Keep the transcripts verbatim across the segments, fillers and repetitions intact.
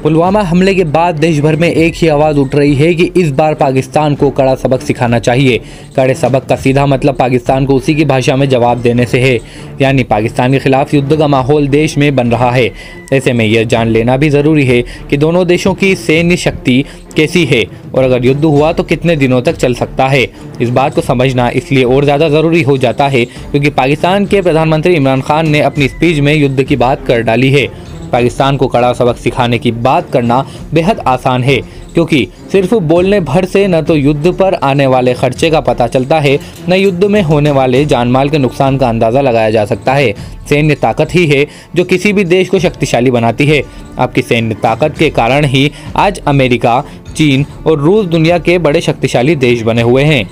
पुलवामा हमले के बाद देश भर में एक ही आवाज़ उठ रही है कि इस बार पाकिस्तान को कड़ा सबक सिखाना चाहिए। कड़े सबक का सीधा मतलब पाकिस्तान को उसी की भाषा में जवाब देने से है, यानी पाकिस्तान के खिलाफ युद्ध का माहौल देश में बन रहा है। ऐसे में यह जान लेना भी ज़रूरी है कि दोनों देशों की सैन्य शक्ति कैसी है और अगर युद्ध हुआ तो कितने दिनों तक चल सकता है। इस बात को समझना इसलिए और ज़्यादा ज़रूरी हो जाता है क्योंकि पाकिस्तान के प्रधानमंत्री इमरान खान ने अपनी स्पीच में युद्ध की बात कर डाली है। पाकिस्तान को कड़ा सबक सिखाने की बात करना बेहद आसान है क्योंकि सिर्फ बोलने भर से न तो युद्ध पर आने वाले खर्चे का पता चलता है, न युद्ध में होने वाले जानमाल के नुकसान का अंदाज़ा लगाया जा सकता है। सैन्य ताकत ही है जो किसी भी देश को शक्तिशाली बनाती है। आपकी सैन्य ताकत के कारण ही आज अमेरिका, चीन और रूस दुनिया के बड़े शक्तिशाली देश बने हुए हैं।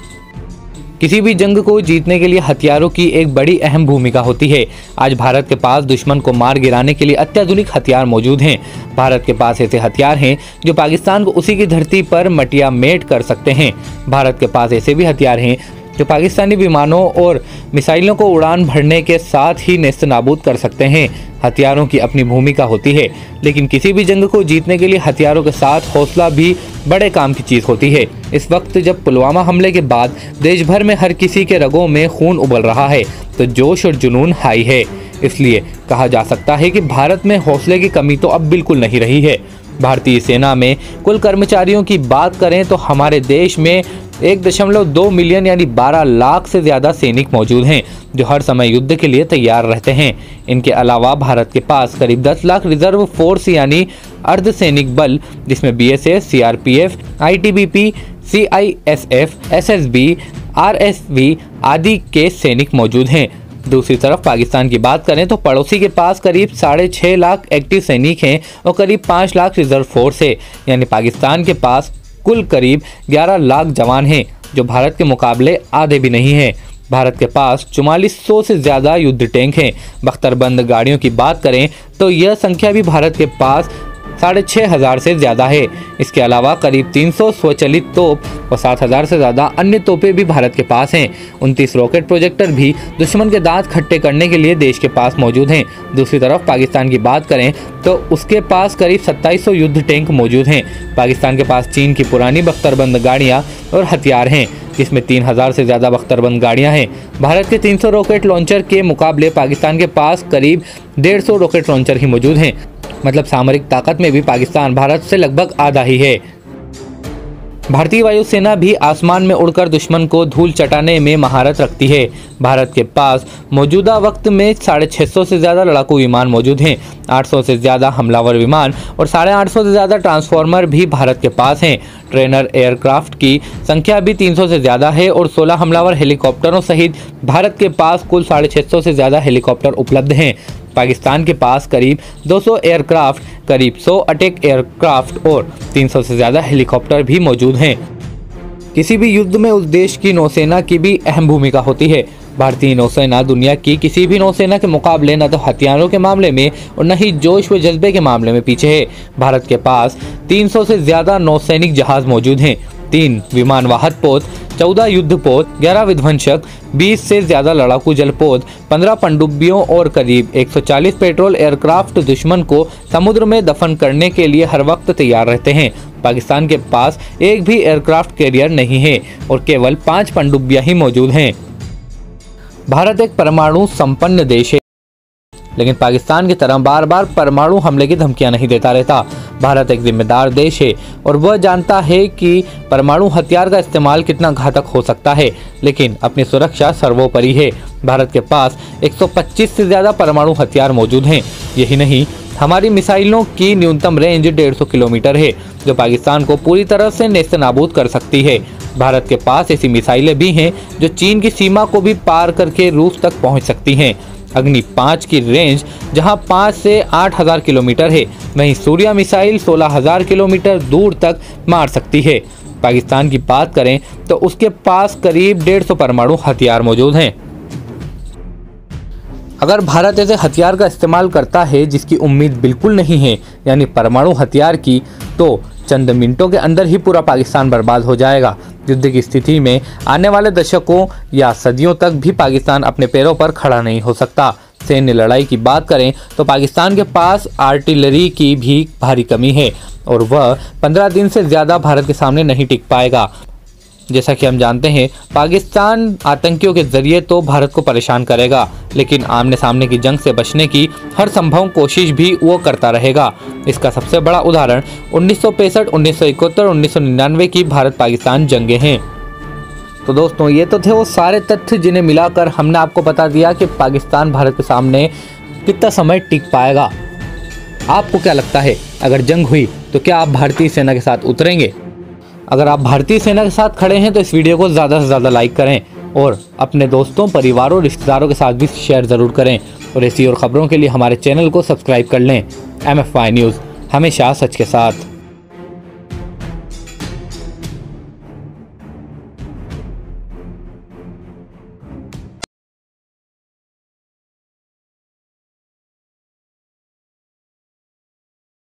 किसी भी जंग को जीतने के लिए हथियारों की एक बड़ी अहम भूमिका होती है। आज भारत के पास दुश्मन को मार गिराने के लिए अत्याधुनिक हथियार मौजूद हैं। भारत के पास ऐसे हथियार हैं जो पाकिस्तान को उसी की धरती पर मटिया मेट कर सकते हैं। भारत के पास ऐसे भी हथियार हैं जो पाकिस्तानी विमानों और मिसाइलों को उड़ान भरने के साथ ही नेस्त नाबूद कर सकते हैं। हथियारों की अपनी भूमिका होती है, लेकिन किसी भी जंग को जीतने के लिए हथियारों के साथ हौसला भी बड़े काम की चीज़ होती है। इस वक्त जब पुलवामा हमले के बाद देश भर में हर किसी के रगों में खून उबल रहा है तो जोश और जुनून हाई है। इसलिए कहा जा सकता है कि भारत में हौसले की कमी तो अब बिल्कुल नहीं रही है। भारतीय सेना में कुल कर्मचारियों की बात करें तो हमारे देश में एक दशमलव दो मिलियन यानी बारह लाख से ज़्यादा सैनिक मौजूद हैं जो हर समय युद्ध के लिए तैयार रहते हैं। इनके अलावा भारत के पास करीब दस लाख रिजर्व फोर्स यानी अर्धसैनिक बल जिसमें B S F, C R P F, I T B P, C I S F, S S B, R S V आदि के सैनिक मौजूद हैं। दूसरी तरफ पाकिस्तान की बात करें तो पड़ोसी के पास करीब साढ़े छः लाख एक्टिव सैनिक हैं और करीब पाँच लाख रिजर्व फोर्स है, यानी पाकिस्तान के पास कुल करीब ग्यारह लाख जवान हैं जो भारत के मुकाबले आधे भी नहीं हैं। भारत के पास चौवालीस सौ से ज़्यादा युद्ध टैंक हैं। बख्तरबंद गाड़ियों की बात करें तो यह संख्या भी भारत के पास साढ़े छः हज़ार से ज़्यादा है। इसके अलावा करीब तीन सौ स्वचालित तोप और सात हज़ार से ज़्यादा अन्य तोपें भी भारत के पास हैं। उनतीस रॉकेट प्रोजेक्टर भी दुश्मन के दांत खट्टे करने के लिए देश के पास मौजूद हैं। दूसरी तरफ पाकिस्तान की बात करें तो उसके पास करीब सत्ताईस सौ युद्ध टैंक मौजूद हैं। पाकिस्तान के पास चीन की पुरानी बख्तरबंद गाड़ियाँ और हथियार हैं जिसमें तीन हज़ार से ज़्यादा बख्तरबंद गाड़ियाँ हैं। भारत के तीन सौ रॉकेट लॉन्चर के मुकाबले पाकिस्तान के पास करीब डेढ़ सौ रॉकेट लॉन्चर ही मौजूद हैं। मतलब सामरिक ताकत में भी पाकिस्तान भारत से लगभग आधा ही है। भारतीय वायुसेना भी आसमान में उड़कर दुश्मन को धूल चटाने में महारत रखती है। भारत के पास मौजूदा वक्त में साढ़े छः सौ से ज़्यादा लड़ाकू विमान मौजूद हैं। आठ सौ से ज़्यादा हमलावर विमान और साढ़े आठ सौ से ज़्यादा ट्रांसफॉर्मर भी भारत के पास हैं। ट्रेनर एयरक्राफ्ट की संख्या भी तीन सौ से ज़्यादा है और सोलह हमलावर हेलीकॉप्टरों सहित भारत के पास कुल साढ़े छः सौ से ज़्यादा हेलीकॉप्टर उपलब्ध हैं। पाकिस्तान के पास करीब दो सौ एयरक्राफ्ट, करीब सौ अटैक एयरक्राफ्ट और तीन सौ से ज़्यादा हेलीकॉप्टर भी मौजूद हैं। किसी भी युद्ध में उस देश की नौसेना की भी अहम भूमिका होती है। भारतीय नौसेना दुनिया की किसी भी नौसेना के मुकाबले न तो हथियारों के मामले में और न ही जोश व जज्बे के मामले में पीछे है। भारत के पास तीन सौ से ज़्यादा नौसैनिक जहाज मौजूद हैं, तीन विमान वाहक पोत, चौदह युद्धपोत, ग्यारह विध्वंसक, बीस से ज़्यादा लड़ाकू जलपोत, पंद्रह पनडुब्बियों और करीब एक सौ चालीस पेट्रोल एयरक्राफ्ट दुश्मन को समुद्र में दफन करने के लिए हर वक्त तैयार रहते हैं। पाकिस्तान के पास एक भी एयरक्राफ्ट कैरियर नहीं है और केवल पाँच पनडुब्बियां ही मौजूद हैं। भारत एक परमाणु संपन्न देश है, लेकिन पाकिस्तान की तरह बार बार परमाणु हमले की धमकियां नहीं देता रहता। भारत एक जिम्मेदार देश है और वह जानता है कि परमाणु हथियार का इस्तेमाल कितना घातक हो सकता है, लेकिन अपनी सुरक्षा सर्वोपरि है। भारत के पास एक सौ पच्चीस से ज़्यादा परमाणु हथियार मौजूद हैं। यही नहीं, हमारी मिसाइलों की न्यूनतम रेंज डेढ़ सौ किलोमीटर है जो पाकिस्तान को पूरी तरह से नेस्त नाबूद कर सकती है। भारत के पास ऐसी मिसाइलें भी हैं जो चीन की सीमा को भी पार करके रूस तक पहुंच सकती हैं। अग्नि पाँच की रेंज जहां पाँच से आठ हज़ार किलोमीटर है, वहीं सूर्या मिसाइल सोलह हज़ार किलोमीटर दूर तक मार सकती है। पाकिस्तान की बात करें तो उसके पास करीब डेढ़ सौ परमाणु हथियार मौजूद हैं। अगर भारत ऐसे हथियार का इस्तेमाल करता है जिसकी उम्मीद बिल्कुल नहीं है, यानी परमाणु हथियार की, तो चंद मिनटों के अंदर ही पूरा पाकिस्तान बर्बाद हो जाएगा। युद्ध की स्थिति में आने वाले दशकों या सदियों तक भी पाकिस्तान अपने पैरों पर खड़ा नहीं हो सकता। सैन्य लड़ाई की बात करें तो पाकिस्तान के पास आर्टिलरी की भी भारी कमी है और वह पंद्रह दिन से ज़्यादा भारत के सामने नहीं टिक पाएगा। जैसा कि हम जानते हैं, पाकिस्तान आतंकियों के जरिए तो भारत को परेशान करेगा, लेकिन आमने सामने की जंग से बचने की हर संभव कोशिश भी वो करता रहेगा। इसका सबसे बड़ा उदाहरण उन्नीस सौ पैंसठ, उन्नीस सौ इकहत्तर, उन्नीस सौ निन्यानवे की भारत पाकिस्तान जंगें हैं। तो दोस्तों, ये तो थे वो सारे तथ्य जिन्हें मिलाकर हमने आपको बता दिया कि पाकिस्तान भारत के सामने कितना समय टिक पाएगा। आपको क्या लगता है, अगर जंग हुई तो क्या आप भारतीय सेना के साथ उतरेंगे? अगर आप भारतीय सेना के साथ खड़े हैं तो इस वीडियो को ज़्यादा से ज़्यादा लाइक करें और अपने दोस्तों, परिवारों, रिश्तेदारों के साथ भी शेयर ज़रूर करें और ऐसी और ख़बरों के लिए हमारे चैनल को सब्सक्राइब कर लें। एम एफ वाई न्यूज़, हमेशा सच के साथ।